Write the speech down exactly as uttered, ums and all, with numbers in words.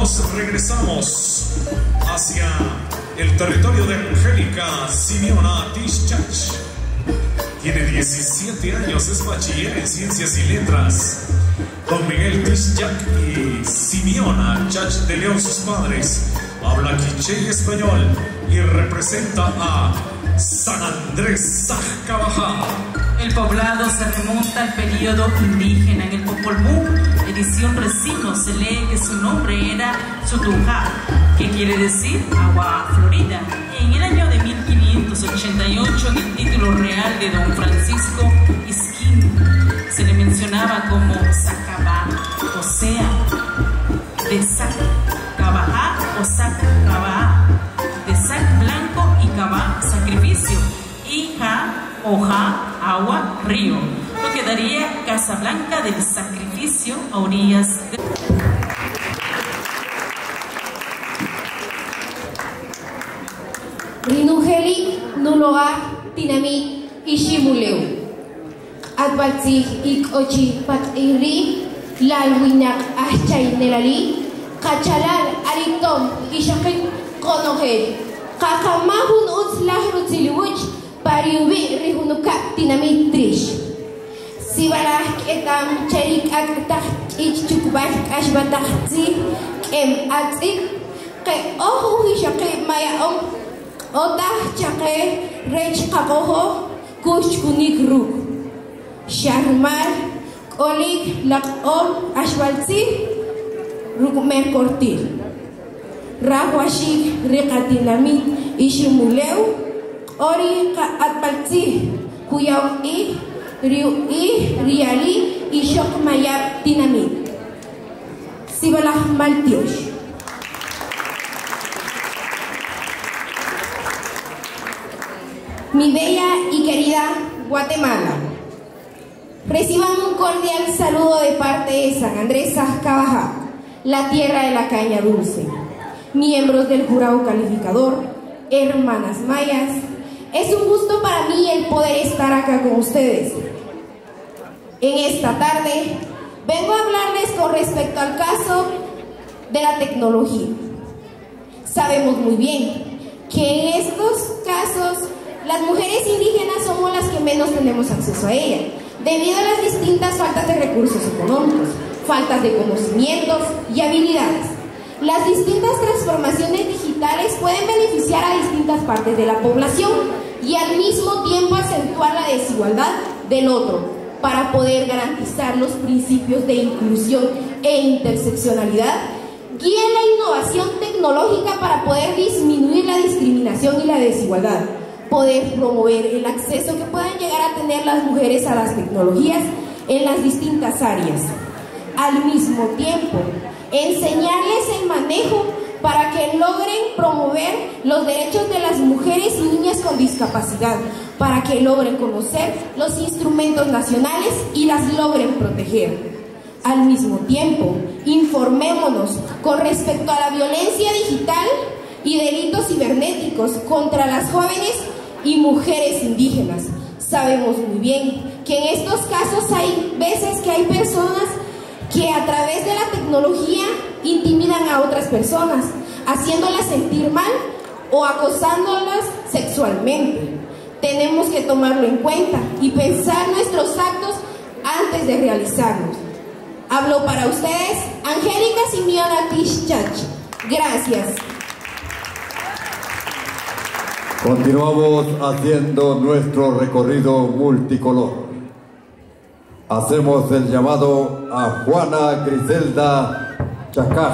nos regresamos hacia el territorio de Angélica Simeona Tischach. Tiene diecisiete años, es bachiller en Ciencias y Letras. Don Miguel Tischach y Simeona Chach de León, sus padres. Habla quiché y español y representa a San Andrés Sajcabajá. El poblado se remonta al periodo indígena. En el Popol Vuh, edición Resino, se lee que su nombre era Sutujá, que quiere decir agua florida. En el año de mil quinientos ochenta y ocho, en el título real de don Francisco Isquín, se le mencionaba como Sacabá, o sea, de Sajcabajá o Sacabá, de sac blanco y cabá, sacrificio, y ja, hoja, agua, río, lo que daría Casablanca del Sacrificio a orillas de... Rinujeli nuloa tinami ishimuleu adbaltzig ik ochi pat iri lalwinak ahchay nelali kachalal aritom ishakik konohel kakamahun utzlahru tziliwuch pariubi rihunuka tinami trish sibalah etam charik aktak ich chukbah ashbatah zi kem atzik ke ohu ishakik mayaom Otah chake rech kakoho kush kunik ruk Sharmar kolik lakol ashbalzi ruk merkortil Rahwashik rikatinamit ishimuleu Ori ka atbalzi kuyaw i riu i riali ishok mayab dinamit Sibalah maltiosh. Mi bella y querida Guatemala, reciban un cordial saludo de parte de San Andrés Sajcabajá, la tierra de la caña dulce, miembros del jurado calificador, hermanas mayas. Es un gusto para mí el poder estar acá con ustedes. En esta tarde vengo a hablarles con respecto al caso de la tecnología. Sabemos muy bien que en estos casos las mujeres indígenas somos las que menos tenemos acceso a ella, debido a las distintas faltas de recursos económicos, faltas de conocimientos y habilidades. Las distintas transformaciones digitales pueden beneficiar a distintas partes de la población y al mismo tiempo acentuar la desigualdad del otro, para poder garantizar los principios de inclusión e interseccionalidad. Guían la innovación tecnológica para poder disminuir la discriminación y la desigualdad, poder promover el acceso que puedan llegar a tener las mujeres a las tecnologías en las distintas áreas. Al mismo tiempo, enseñarles el manejo para que logren promover los derechos de las mujeres y niñas con discapacidad, para que logren conocer los instrumentos nacionales y las logren proteger. Al mismo tiempo, informémonos con respecto a la violencia digital y delitos cibernéticos contra las jóvenes y mujeres indígenas. Sabemos muy bien que en estos casos hay veces que hay personas que a través de la tecnología intimidan a otras personas, haciéndolas sentir mal o acosándolas sexualmente. Tenemos que tomarlo en cuenta y pensar nuestros actos antes de realizarlos. Hablo para ustedes, Angélica Simeona Tischach. Gracias. Continuamos haciendo nuestro recorrido multicolor. Hacemos el llamado a Juana Griselda Chacá.